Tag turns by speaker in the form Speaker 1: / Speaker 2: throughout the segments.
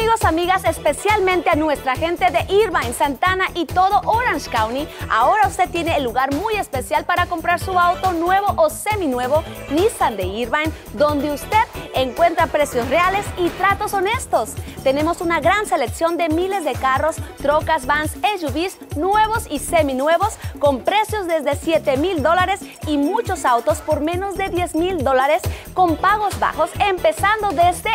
Speaker 1: amigos, amigas, especialmente a nuestra gente de Irvine, Santana y todo Orange County. Ahora usted tiene el lugar muy especial para comprar su auto nuevo o seminuevo Nissan de Irvine, donde usted encuentra precios reales y tratos honestos. Tenemos una gran selección de miles de carros, trocas, vans, SUVs, nuevos y seminuevos, con precios desde $7,000 y muchos autos por menos de $10,000, con pagos bajos empezando desde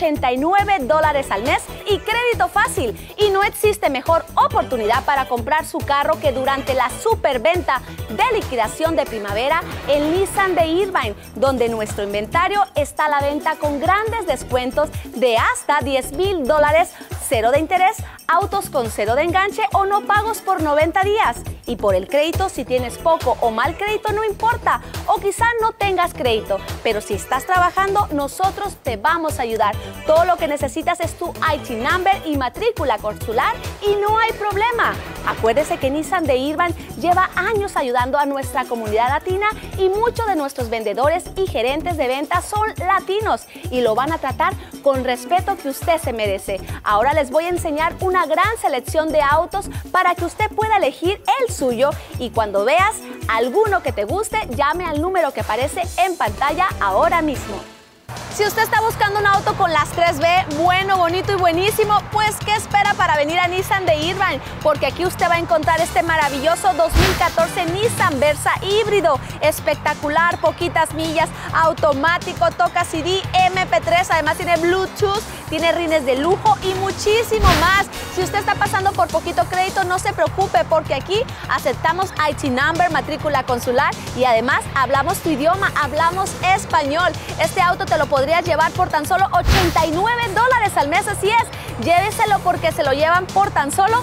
Speaker 1: $89 al mes y crédito fácil. Y no existe mejor oportunidad para comprar su carro que durante la superventa de liquidación de primavera en Nissan de Irvine, donde nuestro inventario está a la venta con grandes descuentos de hasta $10,000, cero de interés, autos con cero de enganche o no pagos por 90 días. Y por el crédito, si tienes poco o mal crédito, no importa, o quizá no tengas crédito, pero si estás trabajando, nosotros te vamos a ayudar. Todo lo que necesitas es tu IT number y matrícula consular y no hay problema. Acuérdese que Nissan de Irvine lleva años ayudando a nuestra comunidad latina y muchos de nuestros vendedores y gerentes de ventas son latinos y lo van a tratar con respeto que usted se merece. Ahora les voy a enseñar una gran selección de autos para que usted pueda elegir el suyo, y cuando veas alguno que te guste, llame al número que aparece en pantalla ahora mismo. Si usted está buscando un auto con las 3B, bueno, bonito y buenísimo, pues ¿qué espera para venir a Nissan de Irvine? Porque aquí usted va a encontrar este maravilloso 2014 Nissan Versa híbrido, espectacular, poquitas millas, automático, toca CD, MP3, además tiene Bluetooth, tiene rines de lujo y muchísimo más. Si usted está pasando por poquito crédito, no se preocupe, porque aquí aceptamos IT number, matrícula consular y además hablamos tu idioma, hablamos español. Este auto te lo podrías llevar por tan solo $89 al mes, así es. Lléveselo porque se lo llevan por tan solo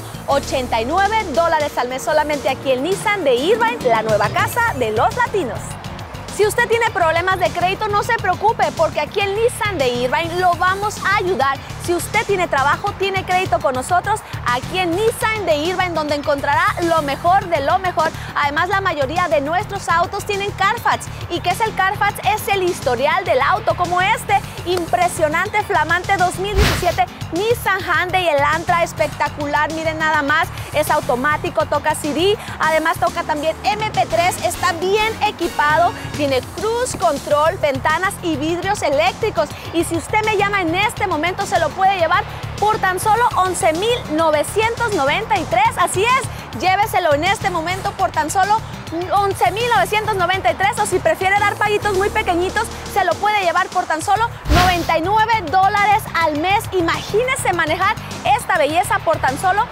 Speaker 1: $89 al mes, solamente aquí en Nissan de Irvine, la nueva casa de los latinos. Si usted tiene problemas de crédito, no se preocupe, porque aquí en Nissan de Irvine lo vamos a ayudar. Si usted tiene trabajo, tiene crédito con nosotros, aquí en Nissan de Irvine, donde encontrará lo mejor de lo mejor. Además, la mayoría de nuestros autos tienen Carfax. ¿Y qué es el Carfax? Es el historial del auto, como este impresionante, flamante 2017 Nissan Hyundai Elantra, espectacular, miren nada más, es automático, toca CD, además toca también MP3, está bien equipado, tiene cruise control, ventanas y vidrios eléctricos. Y si usted me llama en este momento, se lo puede llevar por tan solo $11,993, así es, lléveselo en este momento por tan solo $11,993, o si prefiere dar paguitos muy pequeñitos, se lo puede llevar por tan solo $99 al mes. Imagínese manejar esta belleza por tan solo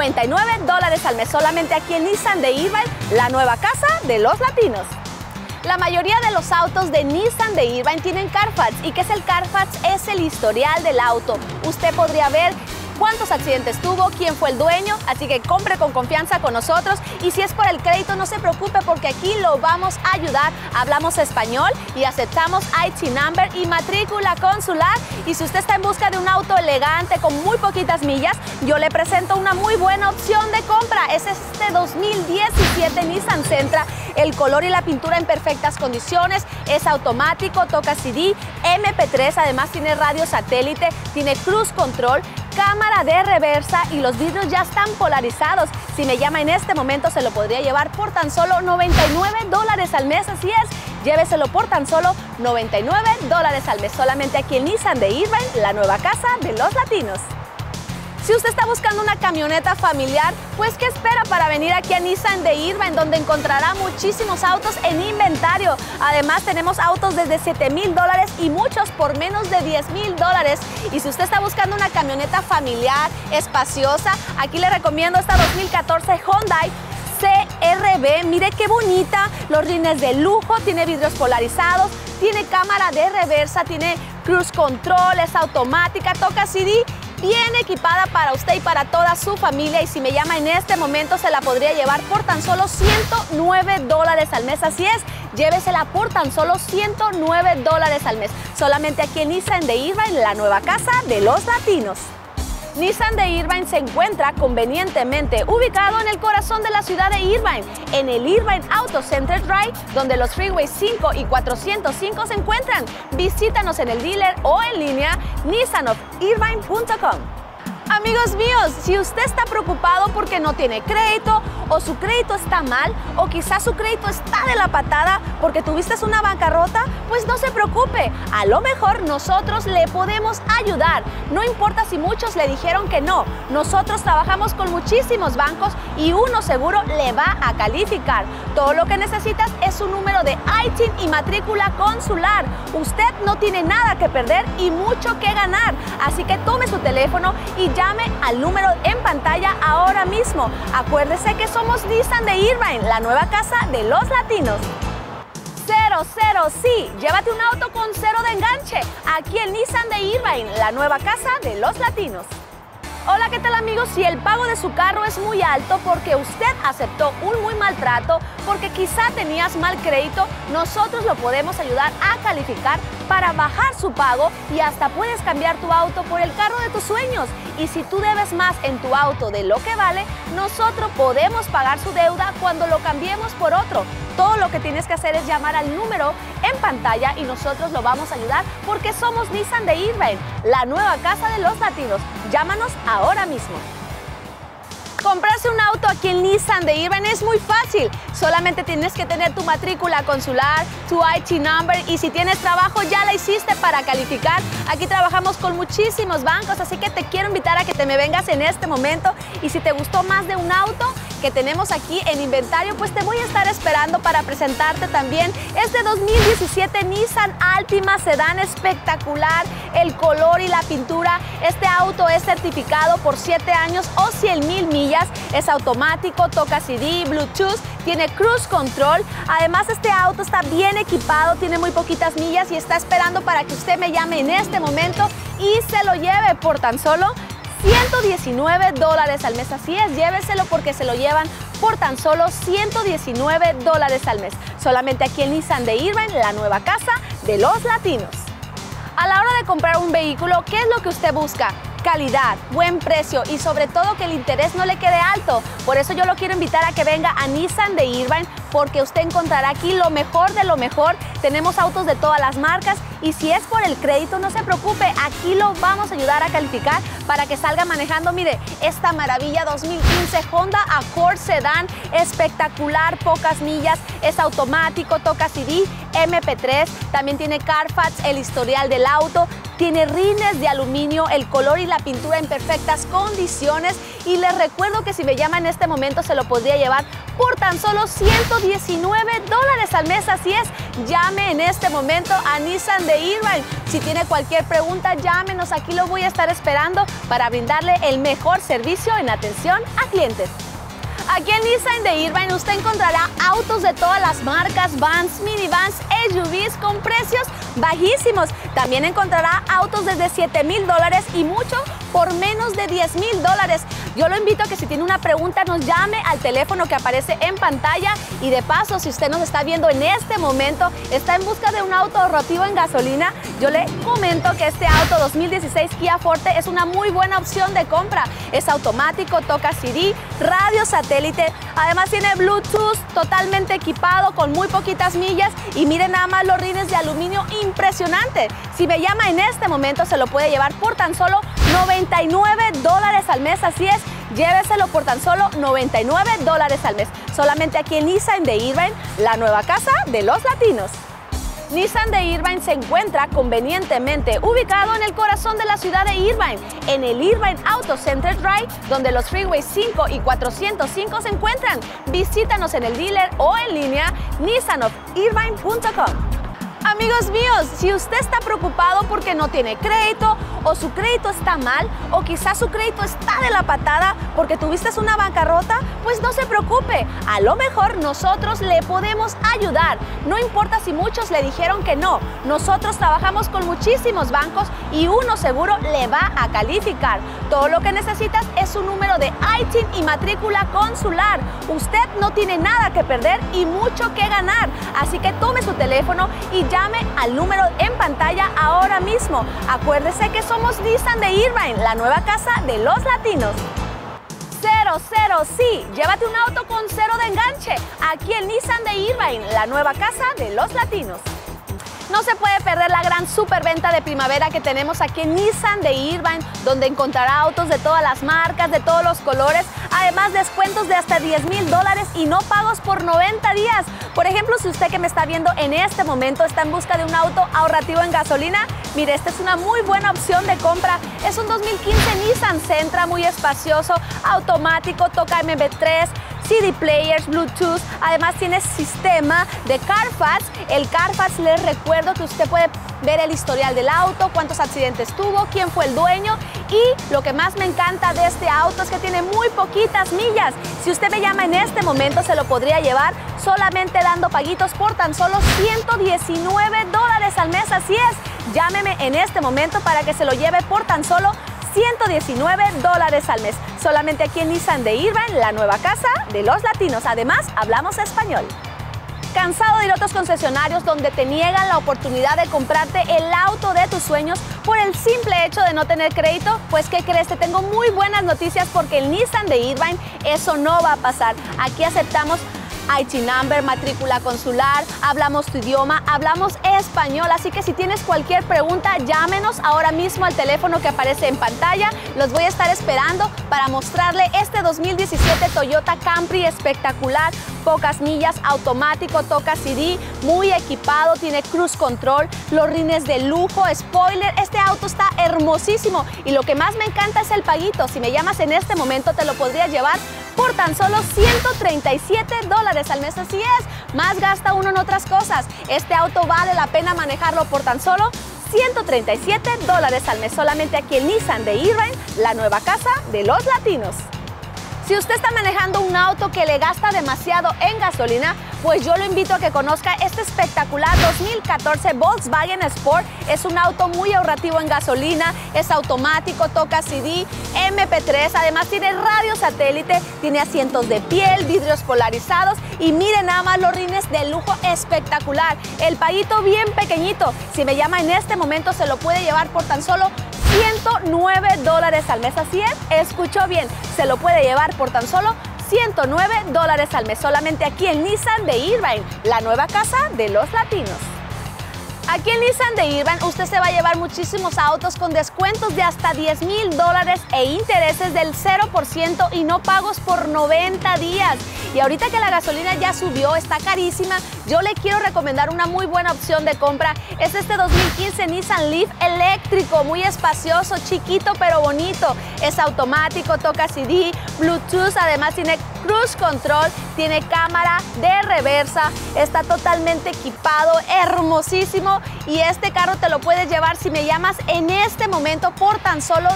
Speaker 1: $99 al mes, solamente aquí en Nissan de Irvine, la nueva casa de los latinos. La mayoría de los autos de Nissan de Irvine tienen Carfax. ¿Y qué es el Carfax? Es el historial del auto. Usted podría ver cuántos accidentes tuvo, quién fue el dueño, así que compre con confianza con nosotros. Y si es por el crédito, no se preocupe, porque aquí lo vamos a ayudar. Hablamos español y aceptamos IT number y matrícula consular. Y si usted está en busca de un auto elegante con muy poquitas millas, yo le presento una muy buena opción de compra. Es este 2017 Nissan Sentra. El color y la pintura en perfectas condiciones, es automático, toca CD, MP3, además tiene radio satélite, tiene cruise control, cámara de reversa y los vidrios ya están polarizados. Si me llama en este momento, se lo podría llevar por tan solo $99 al mes, así es. Lléveselo por tan solo $99 al mes, solamente aquí en Nissan de Irvine, la nueva casa de los latinos. Si usted está buscando una camioneta familiar, pues ¿qué espera para venir aquí a Nissan de Irvine, donde encontrará muchísimos autos en inventario? Además, tenemos autos desde $7,000 y muchos por menos de $10,000. Y si usted está buscando una camioneta familiar, espaciosa, aquí le recomiendo esta 2014 Hyundai CR-V. Mire qué bonita, los rines de lujo, tiene vidrios polarizados, tiene cámara de reversa, tiene cruise control, es automática, toca CD, bien equipada para usted y para toda su familia. Y si me llama en este momento, se la podría llevar por tan solo $109 al mes, así es. Llévesela por tan solo $109 al mes, solamente aquí en Nissan de Irvine, la nueva casa de los latinos. Nissan de Irvine se encuentra convenientemente ubicado en el corazón de la ciudad de Irvine, en el Irvine Auto Center Drive, donde los Freeways 5 y 405 se encuentran. Visítanos en el dealer o en línea nissanofirvine.com. Amigos míos, si usted está preocupado porque no tiene crédito o su crédito está mal o quizás su crédito está de la patada porque tuviste una bancarrota, pues no se preocupe. A lo mejor nosotros le podemos ayudar. No importa si muchos le dijeron que no. Nosotros trabajamos con muchísimos bancos y uno seguro le va a calificar. Todo lo que necesitas es un número de ITIN y matrícula consular. Usted no tiene nada que perder y mucho que ganar. Así que tome su teléfono y llame al número en pantalla ahora mismo. Acuérdese que somos Nissan de Irvine, la nueva casa de los latinos. 00 sí, llévate un auto con cero de enganche. Aquí en Nissan de Irvine, la nueva casa de los latinos. Hola, ¿qué tal amigos? Si el pago de su carro es muy alto porque usted aceptó un muy mal trato, porque quizá tenías mal crédito, nosotros lo podemos ayudar a calificar para bajar su pago y hasta puedes cambiar tu auto por el carro de tus sueños. Y si tú debes más en tu auto de lo que vale, nosotros podemos pagar su deuda cuando lo cambiemos por otro. Todo lo que tienes que hacer es llamar al número en pantalla y nosotros lo vamos a ayudar porque somos Nissan de Irvine, la nueva casa de los latinos. Llámanos ahora mismo. Comprarse un auto aquí en Nissan de Irvine es muy fácil. Solamente tienes que tener tu matrícula consular, tu IT number y si tienes trabajo ya la hiciste para calificar. Aquí trabajamos con muchísimos bancos, así que te quiero invitar a que te me vengas en este momento. Y si te gustó más de un auto que tenemos aquí en inventario, pues te voy a estar esperando para presentarte también este 2017 Nissan Altima Sedán espectacular. El color y la pintura. Este auto es certificado por 7 años o 100,000 millas. Es automático, toca CD, Bluetooth, tiene cruise control. Además, este auto está bien equipado, tiene muy poquitas millas y está esperando para que usted me llame en este momento y se lo lleve por tan solo $119 al mes. Así es, lléveselo porque se lo llevan por tan solo $119 al mes. Solamente aquí en Nissan de Irvine, la nueva casa de los latinos. A la hora de comprar un vehículo, ¿qué es lo que usted busca? Calidad, buen precio y sobre todo que el interés no le quede alto. Por eso yo lo quiero invitar a que venga a Nissan de Irvine porque usted encontrará aquí lo mejor de lo mejor. Tenemos autos de todas las marcas y si es por el crédito no se preocupe, aquí lo vamos a ayudar a calificar para que salga manejando. Mire, esta maravilla 2015 Honda Accord Sedán, espectacular, pocas millas, es automático, toca CD, MP3, también tiene Carfax, el historial del auto, tiene rines de aluminio, el color y la pintura en perfectas condiciones y les recuerdo que si me llama en este momento se lo podría llevar por tan solo $119 al mes. Así es, llame en este momento a Nissan de Irvine. Si tiene cualquier pregunta, llámenos, aquí lo voy a estar esperando para brindarle el mejor servicio en atención a clientes. Aquí en Nissan de Irvine usted encontrará autos de todas las marcas, vans, minivans, SUVs con precios bajísimos. También encontrará autos desde $7,000 y mucho por menos de $10,000. Yo lo invito a que si tiene una pregunta nos llame al teléfono que aparece en pantalla y de paso si usted nos está viendo en este momento, está en busca de un auto ahorrativo en gasolina, yo le comento que este auto 2016 Kia Forte es una muy buena opción de compra. Es automático, toca CD, radio satélite, además tiene Bluetooth, totalmente equipado con muy poquitas millas y miren nada más los rines de aluminio, impresionante. Si me llama en este momento se lo puede llevar por tan solo $99 al mes, así es, lléveselo por tan solo $99 al mes, solamente aquí en Nissan de Irvine, la nueva casa de los latinos. Nissan de Irvine se encuentra convenientemente ubicado en el corazón de la ciudad de Irvine, en el Irvine Auto Center Drive, donde los Freeways 5 y 405 se encuentran. Visítanos en el dealer o en línea nissanofirvine.com. Amigos míos, si usted está preocupado porque no tiene crédito o su crédito está mal o quizás su crédito está de la patada porque tuviste una bancarrota, pues no se preocupe. A lo mejor nosotros le podemos ayudar. No importa si muchos le dijeron que no. Nosotros trabajamos con muchísimos bancos y uno seguro le va a calificar. Todo lo que necesitas es un número de ITIN y matrícula consular. Usted no tiene nada que perder y mucho que ganar. Así que tome su teléfono y llame al número en pantalla ahora mismo. Acuérdese que somos Nissan de Irvine, la nueva casa de los latinos. 00 sí, llévate un auto con cero de enganche. Aquí en Nissan de Irvine, la nueva casa de los latinos. No se puede perder la gran superventa de primavera que tenemos aquí en Nissan de Irvine, donde encontrará autos de todas las marcas, de todos los colores, además descuentos de hasta $10,000 y no pagos por 90 días. Por ejemplo, si usted que me está viendo en este momento está en busca de un auto ahorrativo en gasolina, mire, esta es una muy buena opción de compra. Es un 2015 Nissan Sentra, muy espacioso, automático, toca MP3, CD players, Bluetooth, además tiene sistema de Carfax. El Carfax, les recuerdo que usted puede ver el historial del auto, cuántos accidentes tuvo, quién fue el dueño, y lo que más me encanta de este auto es que tiene muy poquitas millas. Si usted me llama en este momento, se lo podría llevar solamente dando paguitos por tan solo $119 al mes. Así es, llámeme en este momento para que se lo lleve por tan solo $119 al mes. Solamente aquí en Nissan de Irvine, la nueva casa de los latinos. Además, hablamos español. ¿Cansado de ir a otros concesionarios donde te niegan la oportunidad de comprarte el auto de tus sueños por el simple hecho de no tener crédito? Pues, ¿qué crees? Te tengo muy buenas noticias porque en Nissan de Irvine eso no va a pasar. Aquí aceptamos IT number, matrícula consular, hablamos tu idioma, hablamos español, así que si tienes cualquier pregunta, llámenos ahora mismo al teléfono que aparece en pantalla. Los voy a estar esperando para mostrarle este 2017 Toyota Camry espectacular, pocas millas, automático, toca CD, muy equipado, tiene cruise control, los rines de lujo, spoiler. Este auto está hermosísimo y lo que más me encanta es el paguito. Si me llamas en este momento, te lo podría llevar por tan solo $137 al mes. Así es, más gasta uno en otras cosas. Este auto vale la pena manejarlo por tan solo $137 al mes. Solamente aquí en Nissan de Irvine, la nueva casa de los latinos. Si usted está manejando un auto que le gasta demasiado en gasolina, pues yo lo invito a que conozca este espectacular 2014 Volkswagen Sport. Es un auto muy ahorrativo en gasolina, es automático, toca CD, MP3, además tiene radio satélite, tiene asientos de piel, vidrios polarizados y miren nada más los rines de lujo espectacular. El paguito bien pequeñito. Si me llama en este momento, se lo puede llevar por tan solo $109 al mes. Así es, escuchó bien, se lo puede llevar por tan solo $109 al mes. Solamente aquí en Nissan de Irvine, la nueva casa de los latinos. Aquí en Nissan de Irvine usted se va a llevar muchísimos autos con descuentos de hasta $10,000 e intereses del 0% y no pagos por 90 días. Y ahorita que la gasolina ya subió, está carísima, yo le quiero recomendar una muy buena opción de compra. Es este 2015 Nissan Leaf eléctrico, muy espacioso, chiquito pero bonito. Es automático, toca CD, Bluetooth, además tiene cruise control, tiene cámara de reversa, está totalmente equipado, hermosísimo. Y este carro te lo puedes llevar si me llamas en este momento por tan solo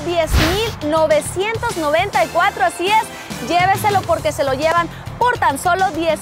Speaker 1: $10,994. Así es, lléveselo porque se lo llevan por tan solo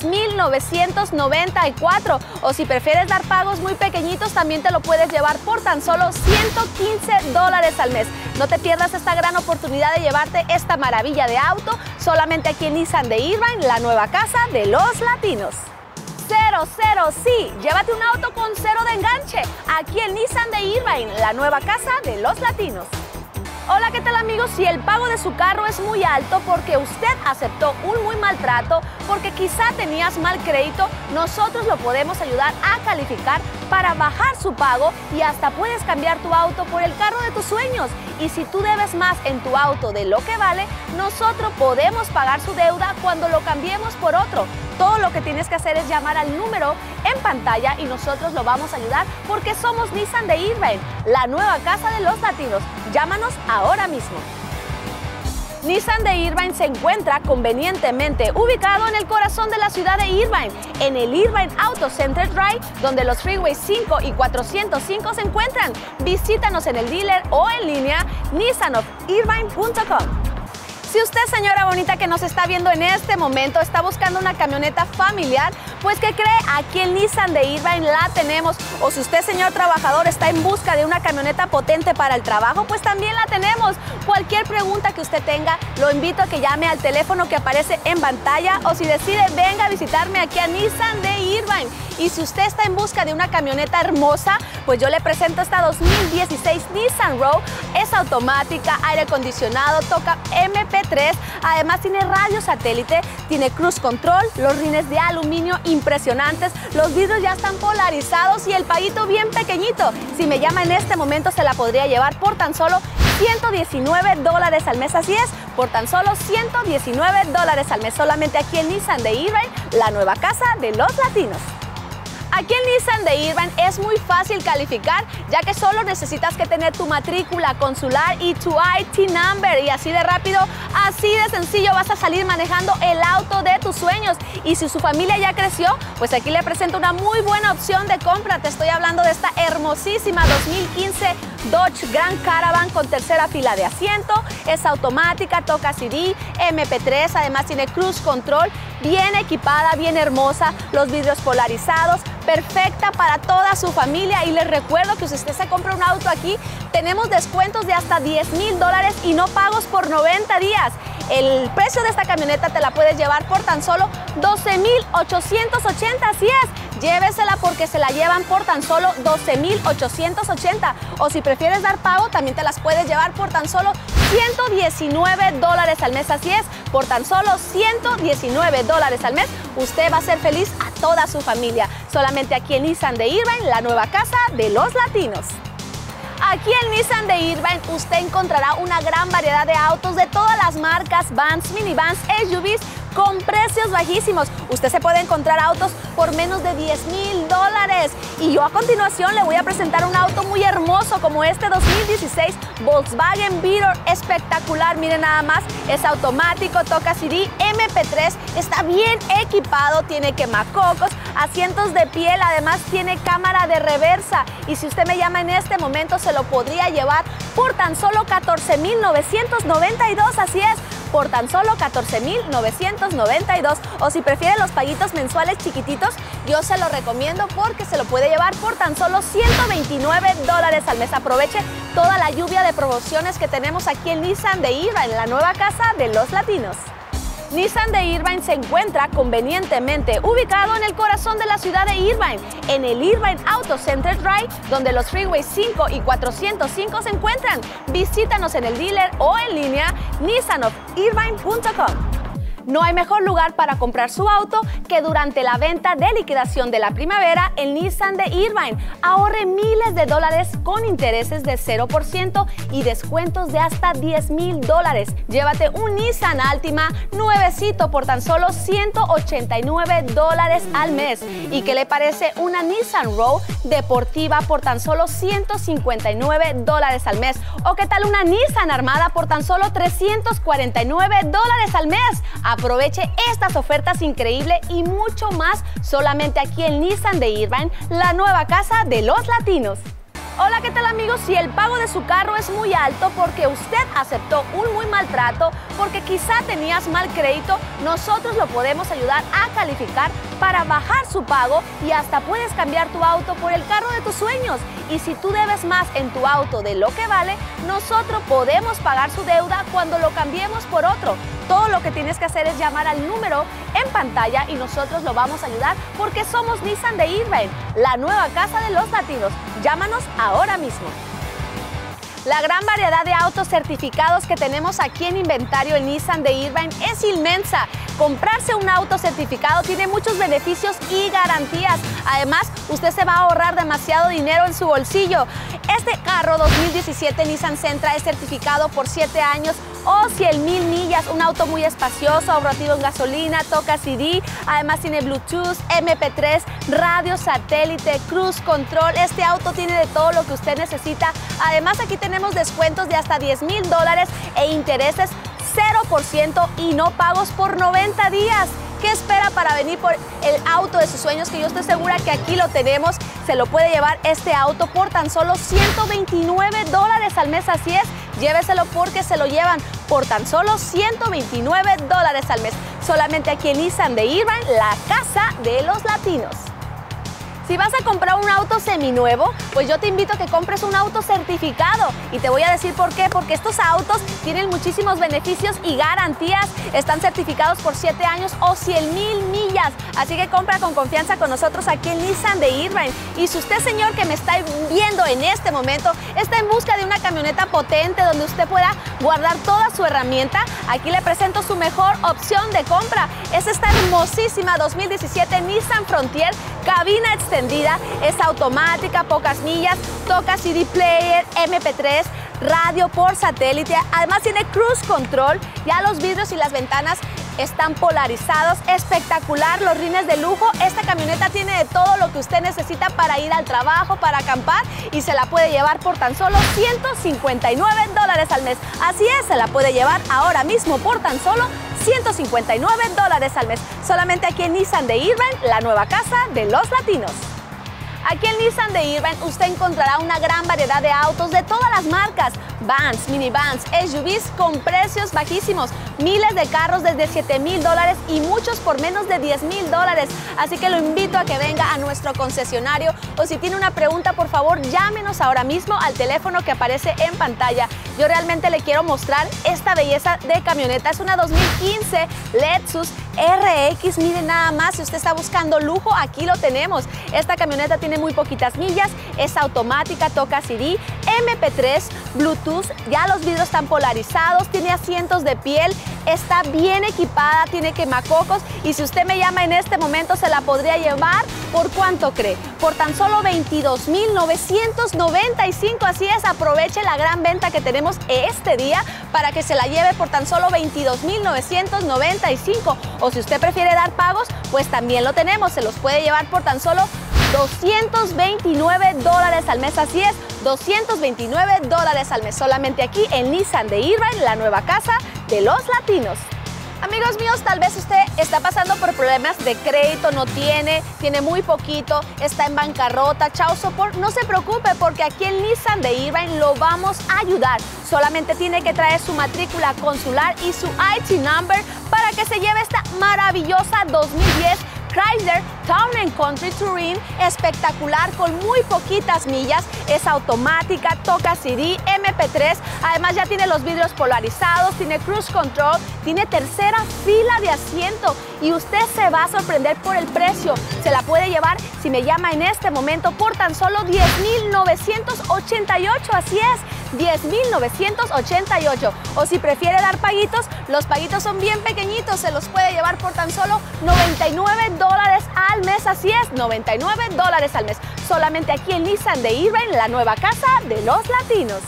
Speaker 1: $10,994. O si prefieres dar pagos muy pequeñitos, también te lo puedes llevar por tan solo $115 al mes. No te pierdas esta gran oportunidad de llevarte esta maravilla de auto solamente aquí en Nissan de Irvine, la nueva casa de los latinos. Cero, sí, llévate un auto con cero de enganche aquí en Nissan de Irvine, la nueva casa de los latinos. Hola, ¿qué tal amigos? Si el pago de su carro es muy alto porque usted aceptó un muy mal trato, porque quizá tenías mal crédito, nosotros lo podemos ayudar a calificar para bajar su pago y hasta puedes cambiar tu auto por el carro de tus sueños. Y si tú debes más en tu auto de lo que vale, nosotros podemos pagar su deuda cuando lo cambiemos por otro. Todo lo que tienes que hacer es llamar al número en pantalla y nosotros lo vamos a ayudar porque somos Nissan de Irvine, la nueva casa de los latinos. Llámanos ahora mismo. Nissan de Irvine se encuentra convenientemente ubicado en el corazón de la ciudad de Irvine, en el Irvine Auto Center Drive, donde los Freeways 5 y 405 se encuentran. Visítanos en el dealer o en línea nissanofirvine.com. Si usted, señora bonita que nos está viendo en este momento, está buscando una camioneta familiar, pues ¿qué cree? Aquí en Nissan de Irvine la tenemos. O si usted, señor trabajador, está en busca de una camioneta potente para el trabajo, pues también la tenemos. Cualquier pregunta que usted tenga, lo invito a que llame al teléfono que aparece en pantalla o si decide, venga a visitarme aquí a Nissan de Irvine. Y si usted está en busca de una camioneta hermosa, pues yo le presento esta 2016 Nissan Rogue. Es automática, aire acondicionado, toca MP3, MP3, además tiene radio satélite, tiene cruise control, los rines de aluminio impresionantes, los vidrios ya están polarizados y el paguito bien pequeñito. Si me llama en este momento se la podría llevar por tan solo $119 al mes, así es, por tan solo $119 al mes, solamente aquí en Nissan de Irvine, la nueva casa de los latinos. Aquí en Nissan de Irvine es muy fácil calificar, ya que solo necesitas que tener tu matrícula consular y tu IT number, y así de rápido, así de sencillo vas a salir manejando el auto de tus sueños. Y si su familia ya creció, pues aquí le presento una muy buena opción de compra. Te estoy hablando de esta hermosísima 2015 Dodge Grand Caravan con tercera fila de asiento, es automática, toca CD, MP3, además tiene cruise control, bien equipada, bien hermosa, los vidrios polarizados, perfecta para toda su familia. Y les recuerdo que si usted se compra un auto aquí, tenemos descuentos de hasta $10,000 y no pagos por 90 días. El precio de esta camioneta te la puedes llevar por tan solo $12,880, así es. Llévesela porque se la llevan por tan solo $12,880. O si prefieres dar pago, también te las puedes llevar por tan solo $119 al mes, así es. Por tan solo $119 al mes, usted va a ser feliz a toda su familia. Solamente aquí en Nissan de Irvine, la nueva casa de los latinos. Aquí en Nissan de Irvine usted encontrará una gran variedad de autos de todas las marcas, vans, minivans, SUVs, con precios bajísimos. Usted se puede encontrar autos por menos de $10,000. Y yo a continuación le voy a presentar un auto muy hermoso como este 2016 Volkswagen Beetle, espectacular. Miren nada más, es automático, toca CD, MP3, está bien equipado, tiene quemacocos, asientos de piel, además tiene cámara de reversa. Y si usted me llama en este momento, se lo podría llevar por tan solo $14,992, así es, por tan solo $14,992. O si prefiere los paguitos mensuales chiquititos, yo se lo recomiendo porque se lo puede llevar por tan solo $129 al mes. Aproveche toda la lluvia de promociones que tenemos aquí en Nissan de Irvine, la nueva casa de los latinos. Nissan de Irvine se encuentra convenientemente ubicado en el corazón de la ciudad de Irvine, en el Irvine Auto Center Drive, donde los freeways 5 y 405 se encuentran. Visítanos en el dealer o en línea nissanofirvine.com. No hay mejor lugar para comprar su auto que durante la venta de liquidación de la primavera en Nissan de Irvine. Ahorre miles de dólares con intereses de 0% y descuentos de hasta $10,000. Llévate un Nissan Altima nuevecito por tan solo $189 al mes. ¿Y qué le parece una Nissan Rogue deportiva por tan solo $159 al mes? ¿O qué tal una Nissan Armada por tan solo $349 al mes? Aproveche estas ofertas increíbles y mucho más solamente aquí en Nissan de Irvine, la nueva casa de los latinos. Hola, ¿qué tal amigos? Si el pago de su carro es muy alto porque usted aceptó un muy mal trato, porque quizá tenías mal crédito, nosotros lo podemos ayudar a calificar para bajar su pago y hasta puedes cambiar tu auto por el carro de tus sueños. Y si tú debes más en tu auto de lo que vale, nosotros podemos pagar su deuda cuando lo cambiemos por otro. Todo lo que tienes que hacer es llamar al número en pantalla y nosotros lo vamos a ayudar porque somos Nissan de Irvine, la nueva casa de los latinos. Llámanos ahora mismo. La gran variedad de autos certificados que tenemos aquí en inventario en Nissan de Irvine es inmensa. Comprarse un auto certificado tiene muchos beneficios y garantías. Además, usted se va a ahorrar demasiado dinero en su bolsillo. Este carro 2017 Nissan Sentra es certificado por 7 años o 100,000 millas, un auto muy espacioso, ahorrativo en gasolina, toca CD, además tiene Bluetooth, MP3, radio satélite, cruise control. Este auto tiene de todo lo que usted necesita. Además, aquí tenemos descuentos de hasta $10,000 e intereses 0% y no pagos por 90 días. ¿Qué espera para venir por el auto de sus sueños? Que yo estoy segura que aquí lo tenemos. Se lo puede llevar este auto por tan solo $129 al mes, así es. Lléveselo porque se lo llevan por tan solo $129 al mes. Solamente aquí en Nissan de Irvine, la casa de los latinos. Si vas a comprar un auto seminuevo, pues yo te invito a que compres un auto certificado. Y te voy a decir por qué. Porque estos autos tienen muchísimos beneficios y garantías. Están certificados por 7 años o 100,000 millas. Así que compra con confianza con nosotros aquí en Nissan de Irvine. Y si usted, señor, que me está viendo en este momento, está en busca de una camioneta potente donde usted pueda guardar toda su herramienta, aquí le presento su mejor opción de compra. Es esta hermosísima 2017 Nissan Frontier, cabina extendida, es automática, pocas millas, toca CD player, MP3, radio por satélite, además tiene cruise control, ya los vidrios y las ventanas están polarizados, espectacular, los rines de lujo. Esta camioneta tiene de todo lo que usted necesita para ir al trabajo, para acampar, y se la puede llevar por tan solo $159 al mes. Así es, se la puede llevar ahora mismo por tan solo $159 al mes. Solamente aquí en Nissan de Irvine, la nueva casa de los latinos. Aquí en Nissan de Irvine usted encontrará una gran variedad de autos de todas las marcas, vans, minivans, SUVs con precios bajísimos, miles de carros desde $7,000 y muchos por menos de $10,000. Así que lo invito a que venga a nuestro concesionario, o si tiene una pregunta, por favor, llámenos ahora mismo al teléfono que aparece en pantalla. Yo realmente le quiero mostrar esta belleza de camioneta. Es una 2015 Lexus RX, miren nada más, si usted está buscando lujo, aquí lo tenemos. Esta camioneta tiene muy poquitas millas, es automática, toca CD, MP3, Bluetooth, ya los vidrios están polarizados, tiene asientos de piel, está bien equipada, tiene quemacocos, y si usted me llama en este momento se la podría llevar, ¿por cuánto cree? Por tan solo $22,995, así es, aproveche la gran venta que tenemos este día para que se la lleve por tan solo $22,995, o si usted prefiere dar pagos, pues también lo tenemos, se los puede llevar por tan solo $229 al mes, así es, $229 al mes, solamente aquí en Nissan de Irvine, la nueva casa de los latinos. Amigos míos, tal vez usted está pasando por problemas de crédito, no tiene muy poquito, está en bancarrota, chao support, no se preocupe porque aquí en Nissan de Irvine lo vamos a ayudar. Solamente tiene que traer su matrícula consular y su IT number para que se lleve esta maravillosa 2010 Chrysler Town & Country Touring, espectacular, con muy poquitas millas, es automática, toca CD, MP3, además ya tiene los vidrios polarizados, tiene cruise control, tiene tercera fila de asiento, y usted se va a sorprender por el precio. Se la puede llevar, si me llama en este momento, por tan solo $10,988, así es, $10,988. O si prefiere dar paguitos, los paguitos son bien pequeñitos, se los puede llevar por tan solo $99 al mes, así es, $99 al mes. Solamente aquí en Nissan de Irvine, la nueva casa de los latinos.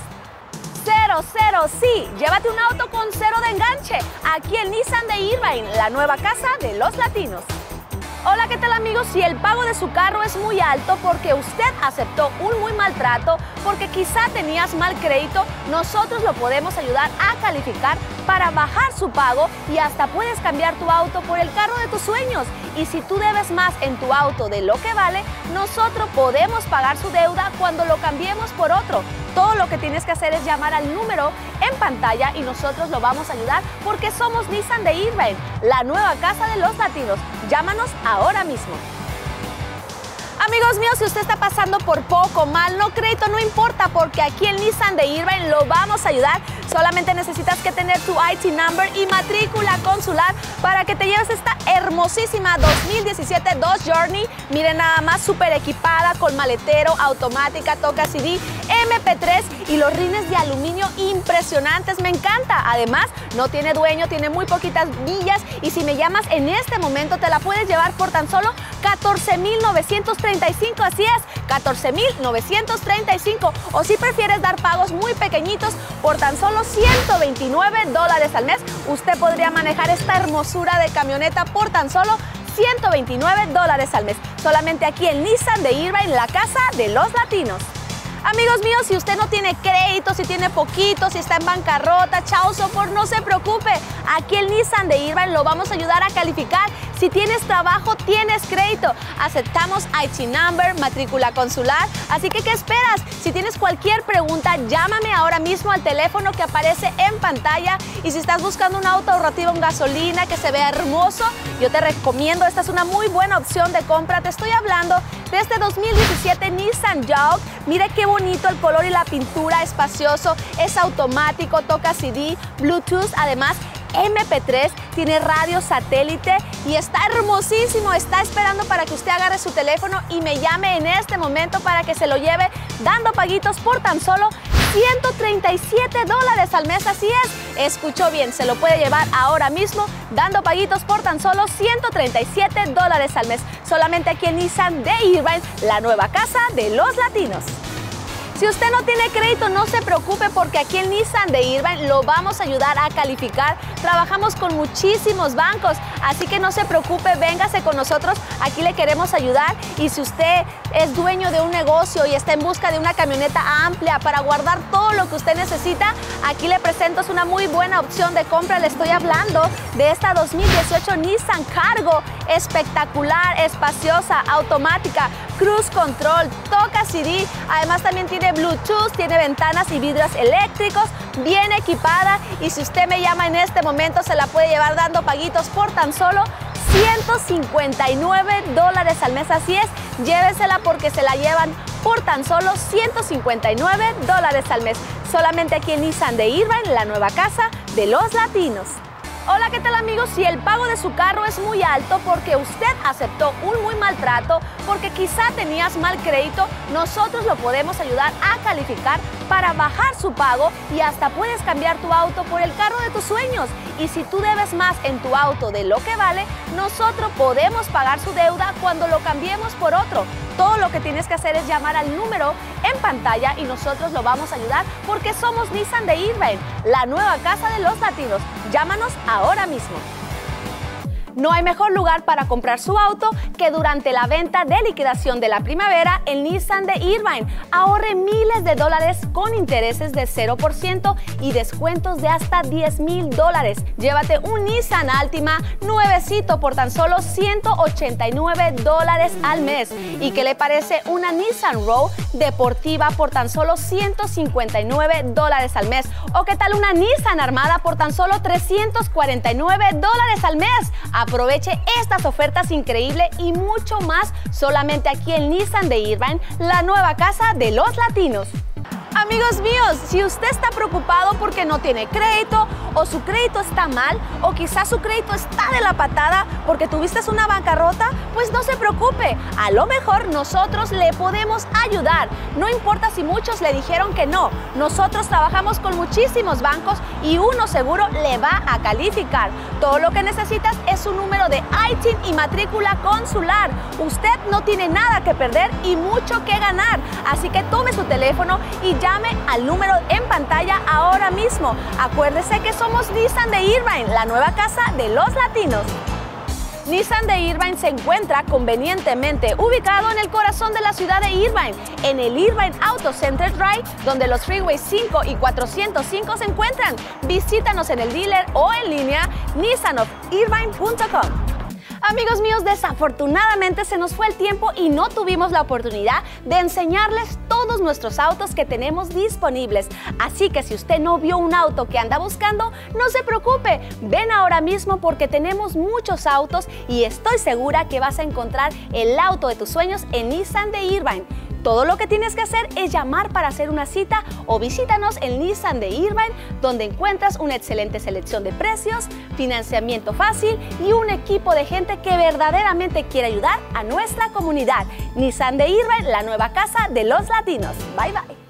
Speaker 1: Sí, llévate un auto con cero de enganche, aquí en Nissan de Irvine, la nueva casa de los latinos. Hola, ¿qué tal amigos? Si el pago de su carro es muy alto porque usted aceptó un muy mal trato, porque quizá tenías mal crédito, nosotros lo podemos ayudar a calificar para bajar su pago, y hasta puedes cambiar tu auto por el carro de tus sueños. Y si tú debes más en tu auto de lo que vale, nosotros podemos pagar su deuda cuando lo cambiemos por otro. Todo lo que tienes que hacer es llamar al número en pantalla y nosotros lo vamos a ayudar, porque somos Nissan de Irvine, la nueva casa de los latinos. Llámanos ahora mismo. Amigos míos, si usted está pasando por poco, mal, no crédito, no importa, porque aquí en Nissan de Irvine lo vamos a ayudar. Solamente necesitas que tener tu IT number y matrícula consular para que te lleves esta hermosísima 2017 Dodge Journey. Miren nada más, súper equipada, con maletero, automática, toca CD, MP3 y los rines de aluminio impresionantes. Me encanta. Además, no tiene dueño, tiene muy poquitas millas, y si me llamas en este momento te la puedes llevar por tan solo $14,935, así es, $14,935. O si prefieres dar pagos muy pequeñitos por tan solo $129 al mes, usted podría manejar esta hermosura de camioneta por tan solo $129 al mes. Solamente aquí en Nissan de Irvine, la casa de los latinos. Amigos míos, si usted no tiene crédito, si tiene poquito, si está en bancarrota, chao support, no se preocupe. Aquí en Nissan de Irvine lo vamos a ayudar a calificar Si tienes trabajo, tienes crédito. Aceptamos IT number, matrícula consular. Así que, ¿qué esperas? Si tienes cualquier pregunta, llámame ahora mismo al teléfono que aparece en pantalla. Y si estás buscando un auto ahorrativo en gasolina que se vea hermoso, yo te recomiendo, esta es una muy buena opción de compra. Te estoy hablando de este 2017 Nissan Juke. Mire qué bonito el color y la pintura, espacioso, es automático, toca CD, Bluetooth, además MP3, tiene radio satélite y está hermosísimo. Está esperando para que usted agarre su teléfono y me llame en este momento para que se lo lleve dando paguitos por tan solo $137 al mes. Así es, escuchó bien, se lo puede llevar ahora mismo dando paguitos por tan solo $137 al mes. Solamente aquí en Nissan de Irvine, la nueva casa de los latinos. Si usted no tiene crédito, no se preocupe porque aquí en Nissan de Irvine lo vamos a ayudar a calificar. Trabajamos con muchísimos bancos, así que no se preocupe, véngase con nosotros, aquí le queremos ayudar. Y si usted es dueño de un negocio y está en busca de una camioneta amplia para guardar todo lo que usted necesita, aquí le presento, es una muy buena opción de compra. Le estoy hablando de esta 2018 Nissan Cargo, espectacular, espaciosa, automática, cruise control, toca CD, además también tiene Bluetooth, tiene ventanas y vidrios eléctricos, bien equipada. Y si usted me llama en este momento, se la puede llevar dando paguitos por tan solo $159 al mes. Así es, llévesela porque se la llevan por tan solo $159 al mes. Solamente aquí en Nissan de Irvine, la nueva casa de los latinos. Hola, ¿qué tal amigos? Si el pago de su carro es muy alto porque usted aceptó un muy mal trato, porque quizá tenías mal crédito, nosotros lo podemos ayudar a calificar para bajar su pago y hasta puedes cambiar tu auto por el carro de tus sueños. Y si tú debes más en tu auto de lo que vale, nosotros podemos pagar su deuda cuando lo cambiemos por otro. Todo lo que tienes que hacer es llamar al número en pantalla y nosotros lo vamos a ayudar porque somos Nissan de Irvine, la nueva casa de los latinos. Llámanos ahora mismo. No hay mejor lugar para comprar su auto que durante la venta de liquidación de la primavera en Nissan de Irvine. Ahorre miles de dólares con intereses de 0% y descuentos de hasta $10,000. Llévate un Nissan Altima nuevecito por tan solo $189 al mes. ¿Y qué le parece una Nissan Rogue deportiva por tan solo $159 al mes? ¿O qué tal una Nissan Armada por tan solo $349 al mes? Aproveche estas ofertas increíbles y mucho más solamente aquí en Nissan de Irvine, la nueva casa de los latinos. Amigos míos, si usted está preocupado porque no tiene crédito o su crédito está mal o quizás su crédito está de la patada porque tuviste una bancarrota, pues no se preocupe. A lo mejor nosotros le podemos ayudar. No importa si muchos le dijeron que no. Nosotros trabajamos con muchísimos bancos y uno seguro le va a calificar. Todo lo que necesitas es un número de ITIN y matrícula consular. Usted no tiene nada que perder y mucho que ganar. Así que tome su teléfono y llame al número en pantalla ahora mismo. Acuérdese que somos Nissan de Irvine, la nueva casa de los latinos. Nissan de Irvine se encuentra convenientemente ubicado en el corazón de la ciudad de Irvine, en el Irvine Auto Center Drive, donde los Freeways 5 y 405 se encuentran. Visítanos en el dealer o en línea nissanofirvine.com. Amigos míos, desafortunadamente se nos fue el tiempo y no tuvimos la oportunidad de enseñarles todos nuestros autos que tenemos disponibles. Así que si usted no vio un auto que anda buscando, no se preocupe. Ven ahora mismo porque tenemos muchos autos y estoy segura que vas a encontrar el auto de tus sueños en Nissan de Irvine. Todo lo que tienes que hacer es llamar para hacer una cita o visítanos en Nissan de Irvine, donde encuentras una excelente selección de precios, financiamiento fácil y un equipo de gente que verdaderamente quiere ayudar a nuestra comunidad. Nissan de Irvine, la nueva casa de los latinos. Bye bye.